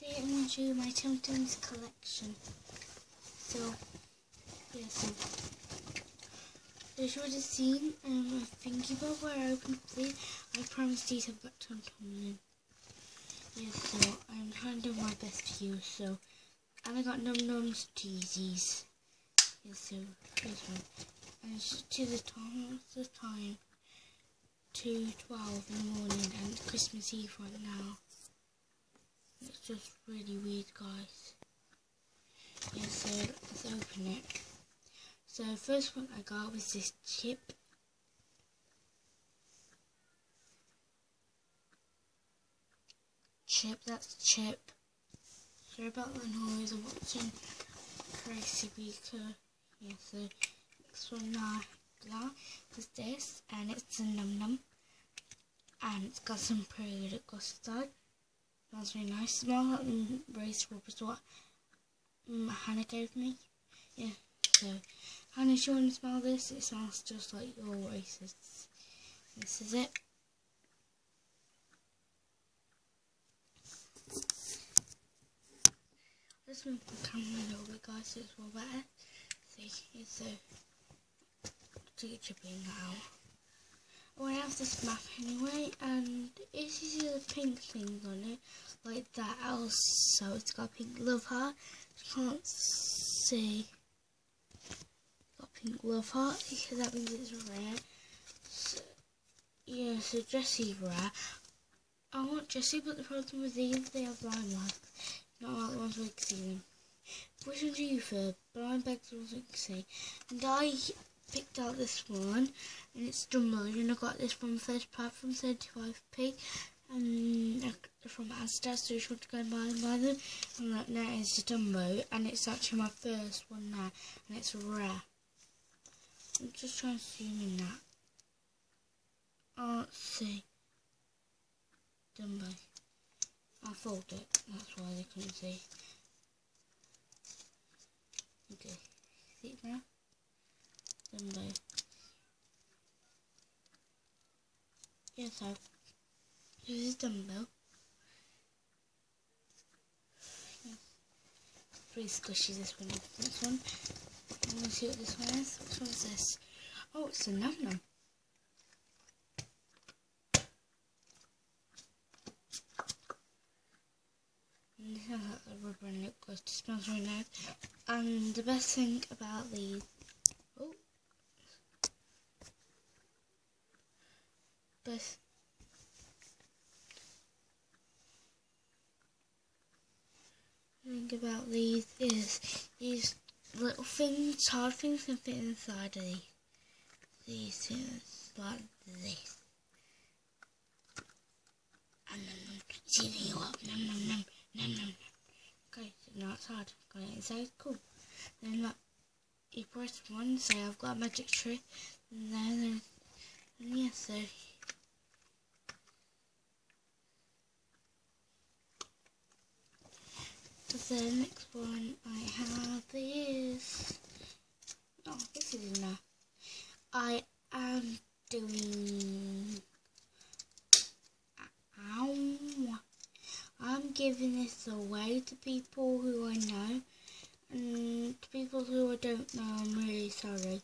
Today I'm going to show you my Tim-Tams collection. So, yeah, so as you would have seen my thingy bob where I opened these, I promised these I've got Tim-Tams in. Yeah, so I'm trying to do my best for you, so, and I got Num Nums Teasies. Yeah, so, here's one. And it's to the time, what's the time? 2:12 in the morning, and it's Christmas Eve right now. It's just really weird, guys. Yeah, so let's open it. So first one I got was this Chip. That's Chip. Sorry about the noise, I'm watching Tracy Beaker. Yeah, so next one now is this, and it's a Num Num. And it's got some pretty good custard. Smells really nice. Smells like race rub is what Hannah gave me. Yeah, so Hannah, if you want to smell this, it smells just like your races. This is it. Let's move the camera a little bit, guys, so it's more better. See, it's chipping out. Oh, I have this map anyway, and if you see the pink things on it, like that, also it's got pink love heart. You can't see. It's got pink love heart because that means it's rare. So, yeah, so Jessie rare. I want Jessie, but the problem with these, they have blind marks. Not like the ones we can see them. Which one do you prefer? Blind bags or ones we can see? And I picked out this one, and it's Dumbo, and I got this from first pack from 35p, and from Asda, so you should go and buy them. And that now is the Dumbo, and it's actually my first one now, and it's rare. I'm just trying to zoom in that. Oh, let's see. Dumbo. I'll fold it, that's why they couldn't see. Okay, see it now? Dumbo. Yeah, so this is Dumbo. Yeah. Pretty squishy, this one. Next one. I'm going to see what this one is. Which one is this? Oh, it's a Num Num. And this has like the rubber and lip gloss. It smells really nice. And the best thing about these, best thing about these is these little things, hard things can fit inside of these things like this. And then see you up, num num num num num. Okay, so now it's hard. Got it inside, cool. Then look, you press one, say I've got a magic trick, and then yeah, so. The next one I have is, oh, this is enough. I am doing, I'm giving this away to people who I know, and to people who I don't know, I'm really sorry.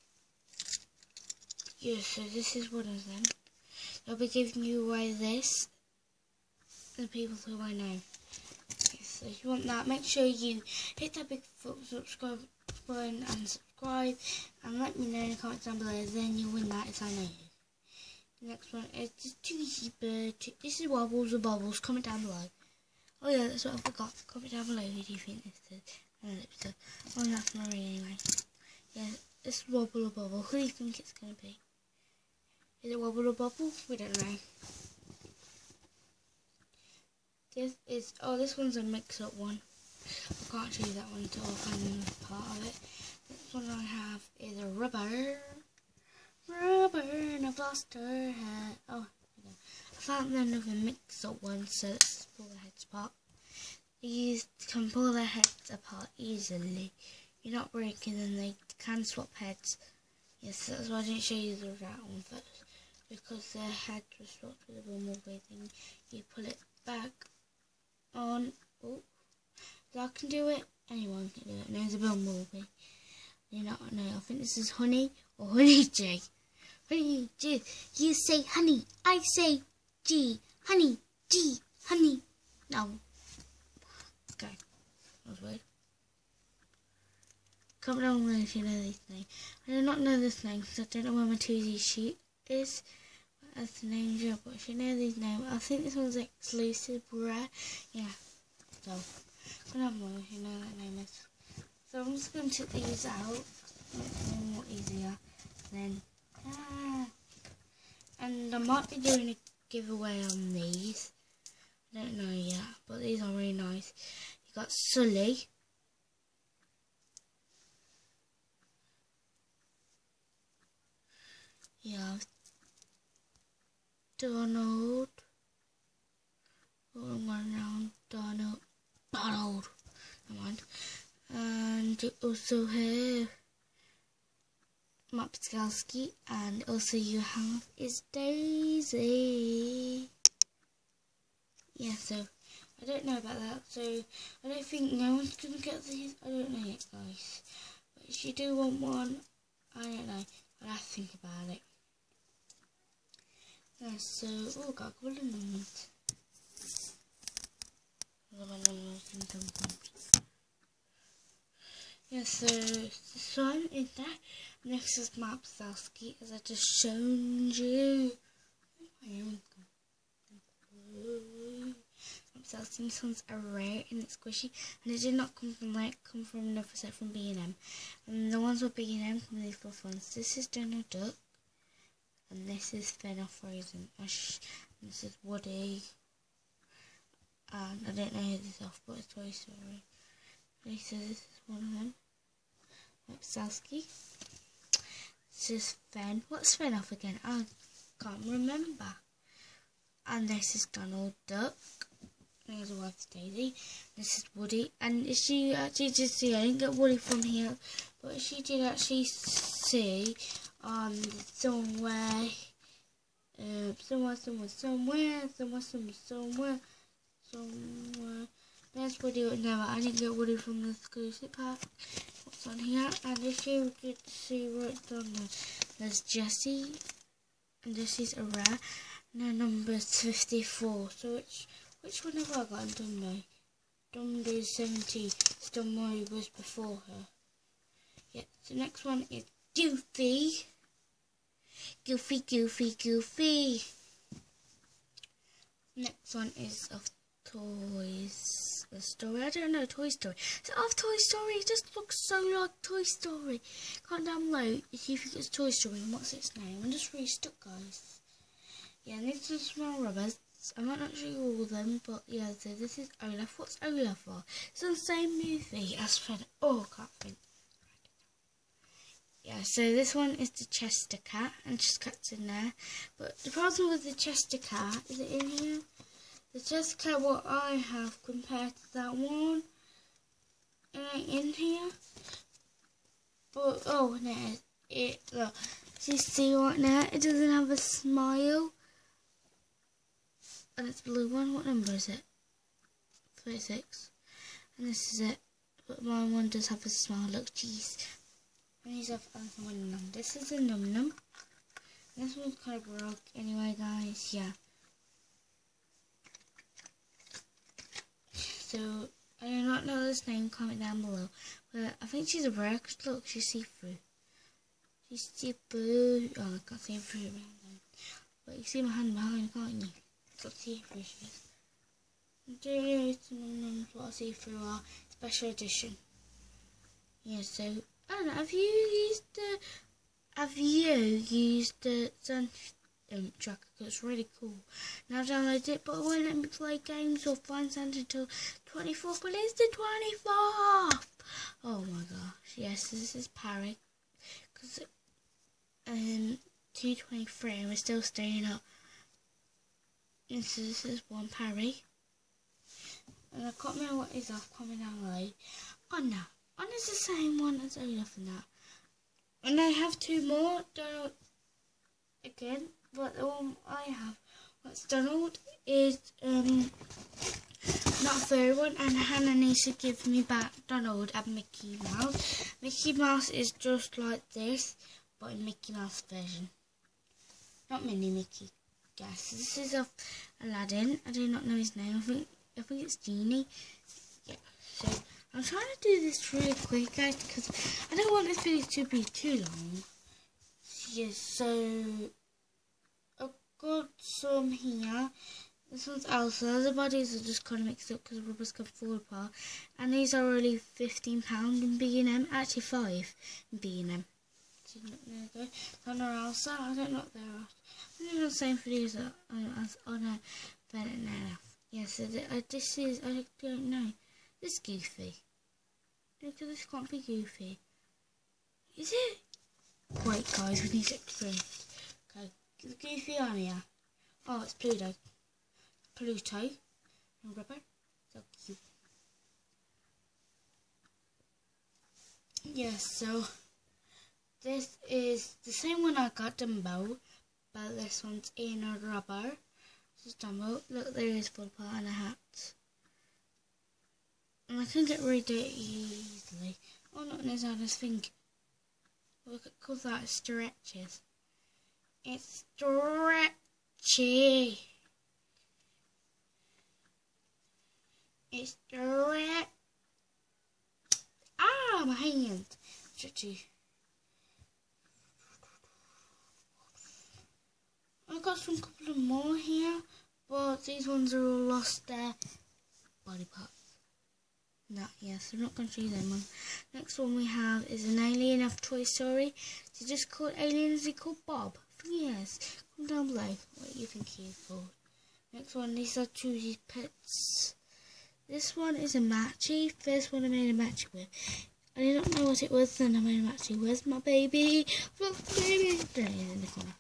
Yeah, so this is one of them. I'll be giving you away this to people who I know. So if you want that, make sure you hit that big subscribe button and subscribe, and let me know in the comments down below, then you'll win that if I know you. The next one is the Tweety Bird. This is Wobbles or Bobbles, comment down below. Oh yeah, that's what I forgot. Comment down below who do you think this is. Oh, that's Marie anyway. Yeah, this is Wobble or Bobble. Who do you think it's going to be? Is it Wobble or Bobble? We don't know. This one's a mix-up one. I can't show you that one until I find the part of it. This one I have is a rubber, and I've lost her head. Oh, I found another mix-up one, so let's pull the heads apart. These can pull their heads apart easily. You're not breaking them, they can swap heads. Yes, that's why I didn't show you the rat one first, because their heads were swapped with a bumblebee thing. You pull it back on, Oh, if I can do it, anyone can do it. There's a bumblebee. You not know. I think this is Honey or Honey G. Honey G. You say honey. I say G. Honey G. Honey. No. Okay. That was weird. Comment down below if you know these names. I do not know this name because I don't know where my 2Z sheet is. That's the name job. But if you know these names, I think this one's exclusive, rare. Yeah. So, comment down below if you know what that name is. So I'm just going to take these out, make them more easier. Then, and I might be doing a giveaway on these. I don't know yet, but these are really nice. You got Sully. You have Donald. Donald. Never mind. And you also have Mopskalski, and also you have is Daisy. Yeah, so I don't know about that, so I don't think no one's gonna get these. I don't know yet, guys. But if you do want one, I don't know. I'll have to think about it. Yeah, so got a couple of numbers. Yeah, so this one is that. Next is Mopskalski, as I just shown you. Mopskalski, this one's a rare and it's squishy, and it did not come from come from another set from B&M. And the ones with B&M come with these four ones. This is Donald Duck, and this is Fenner Frozen. This is Woody, and I don't know who this is off, but it's Toy Story. Okay, so this is one of them. Mopskalski. This is Fen. What's Fen off again? I can't remember. And this is Donald Duck. There's a wife's Daisy. This is Woody. And she actually did see, I didn't get Woody from here, but she did actually see somewhere. There's Woody. No, I didn't get Woody from the exclusive pack. What's on here? And if you could see right down there, there's Jessie. And Jessie's a rare. And her number's 54. So which one have I got in Dumbo? Dumbo's 70. Dumbo was before her. Yeah, the next one is Goofy. Goofy. Next one is of Toys Story. I don't know, Toy Story. Is it off Toy Story? It just looks so like Toy Story. Comment down below if you think it's Toy Story and what's its name. I'm just really stuck, guys. Yeah, and these are small rubbers. I might not show you all of them, but yeah, so this is Olaf. What's Olaf for? It's on the same movie as Fred. Oh, I can't think. Yeah, so this one is the Chester Cat, and just cat's in there. But the problem with the Chester Cat, is it in here? The Chester Cat, what I have compared to that one, it ain't in here. But, oh, no, look, you see right now, it doesn't have a smile. And it's blue one. What number is it? 36. And this is it. But my one does have a smile. Look, jeez. And these have one num. This is a num. This one's kind of broke anyway, guys. Yeah. So I do not know this name. Comment down below. But I think she's a rare. Cause look, she's see-through. She's see-through. Oh, I can't see her through around there. But you see my hand behind, can't you? Got see-through she is. What I see through our special edition. Yeah, so I don't know. Have you used the Sun tracker? It's really cool. Now download it, but it won't let me play games or find Santa until 24th. But it's the 24th. Oh my gosh! Yes, this is Parry. Because 2:23, and we're still staying up. Yes, so this is one Parry. And I can't remember what is off. Comment down below. Oh no. And it's the same one as Olaf and that. And I have two more. Donald again. But the one I have, what's Donald, is not a furry one, and Hannah needs to give me back Donald and Mickey Mouse. Mickey Mouse is just like this, but in Mickey Mouse version. Not Mini Mickey. Yes, this is of Aladdin. I do not know his name. I think it's Genie. Yeah, so I'm trying to do this really quick, guys, because I don't want this video to be too long. Yes, so I've got some here. This one's Elsa. The bodies are just kind of mixed up because the rubbers can fall apart. And these are only £15 in B&M. Actually, 5 in B&M. So there you go. Donna Elsa. I don't know what they are. I think the same videos as on Bennett now. Yeah, so this is, I don't know. This is Goofy. Because this can't be Goofy. Is it? Wait, guys, we need to explain. Okay, is Goofy on here? Oh, it's Pluto. Pluto and rubber. So cute. Yes, so this is the same one I got, Dumbo, but this one's in a rubber. This is Dumbo. Look, there is full part and a hat. And I can get rid of it easily. Oh, not in his honest thing. Look at how that stretches. It's stretchy. It's stretchy. Ah, my hand. Stretchy. I've got some couple of more here, but these ones are all lost their body parts. No, yes, I'm not going to show you them one. Next one we have is an alien of Toy Story. Is he just called alien? Is he called Bob? Yes. Comment down below what you think he is called. Next one, these are Choosy's pets. This one is a matchy. First one I made a matchy with. I did not know what it was, then I made a matchy. Where's my baby? Where's my baby? There he is in the corner.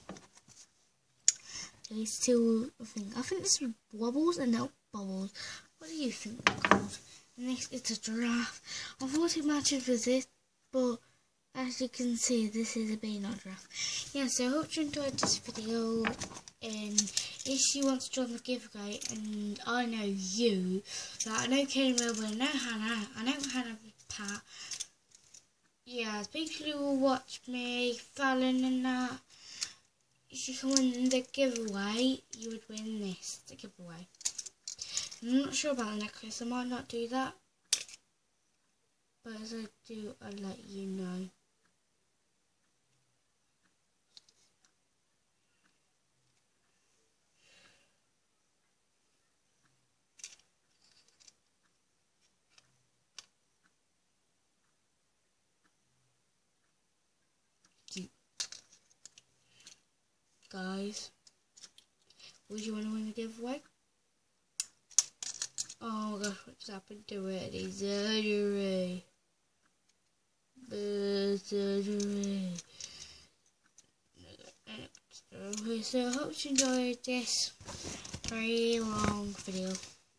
He's still, I think this is Wobbles and not Bubbles. What do you think they're called? Next, it's a giraffe. I thought it matches with this, but as you can see, this is a bee, not giraffe. Yeah, so I hope you enjoyed this video. And if you want to join the giveaway, and I know you, like I know Karen Wilbur, I know Hannah, Pat. Yeah, people who will watch me, Fallon and that. If you can win the giveaway, you would win this, the giveaway. I'm not sure about the necklace, I might not do that, but as I do, I'll let you know. Guys, would you want to win the giveaway? Oh my gosh, what's happened to it? It's surgery. Surgery. So I hope you enjoyed this very long video.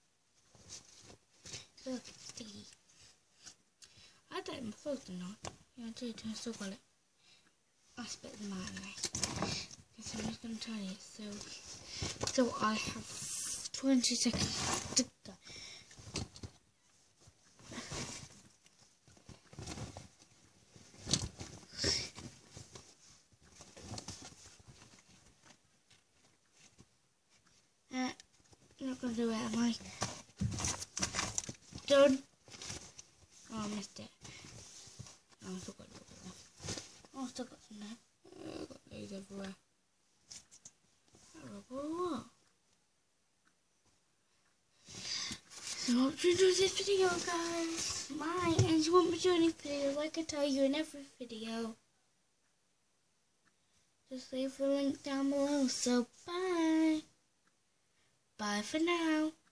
Look, it's sticky. I had that in my phone or not. Yeah, I did, I still got it. I spit them out anyway. So I'm just going to tell you. So I have 20 seconds to go. I'm not going to do it, am I? Done. Oh, I missed it. Oh, I still got a little bit left. Oh, I still got some there. I've got these everywhere. What? So I hope you enjoyed this video, guys. Bye. And if you want me to do any videos, like I tell you in every video, just leave the link down below. So bye. Bye for now.